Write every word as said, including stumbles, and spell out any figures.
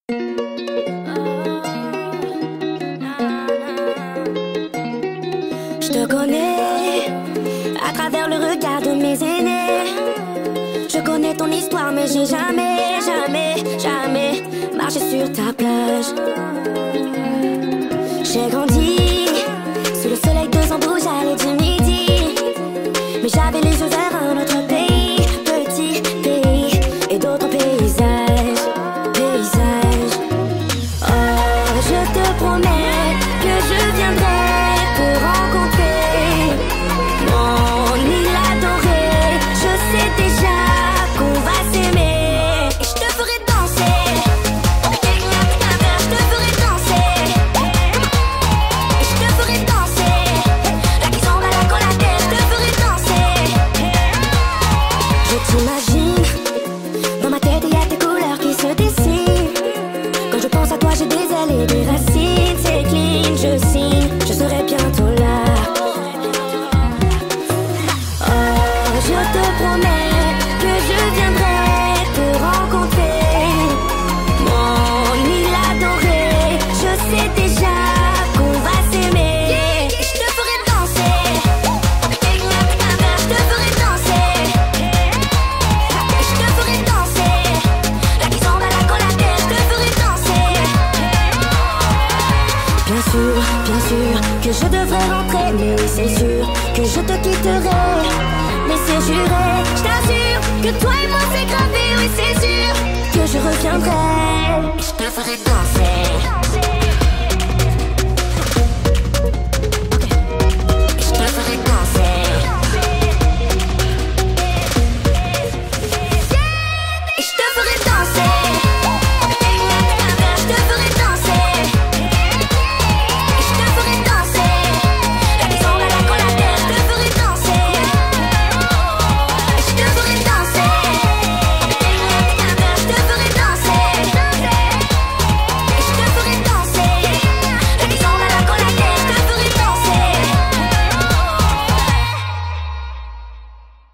Je te connais à travers le regard de mes aînés. Je connais ton histoire mais j'ai jamais, jamais, jamais marché sur ta plage. J'ai grandi sous le soleil de Zambouja du midi, mais j'avais les yeux vers un autre pays, petit pays et d'autres paysages, paysages. Oh, je te promets que je viendrai te rencontrer, mon île adorée. Je sais déjà qu'on va s'aimer et je te ferai danser. Je te ferai danser et je te ferai danser. La qui s'en va la collatère, je te ferai danser. Je t'imagine, dans ma tête il y a tes couleurs qui se dessinent. Quand je pense à toi j'ai des ailes et des racines. C'est clean, je signe, je serai bientôt là. Oh, je te promets que je viendrai te rencontrer, mon île adorée. Je sais déjà qu'on va s'aimer et je te ferai danser. Je te ferai danser et je te ferai danser. La qui s'en va la collatère, je te ferai danser. Bien sûr, bien sûr que je devrais rentrer, mais oui c'est sûr que je te quitterai. Mais c'est juré, je t'assure que toi et moi c'est gravé, oui c'est sûr que je reviendrai. Je te ferai danser.